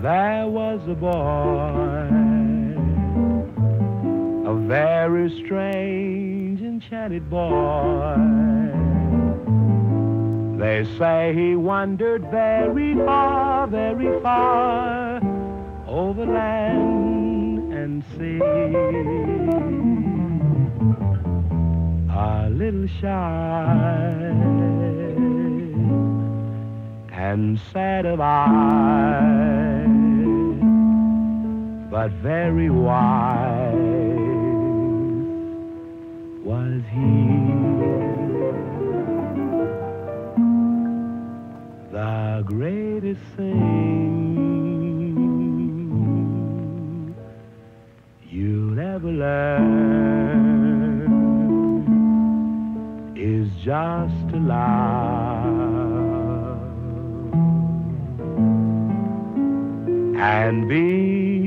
There was a boy, a very strange, enchanted boy. They say he wandered very far, over land and sea. A little shy and sad of eye, but very wise was he. The greatest thing you'll ever learn is just to love and be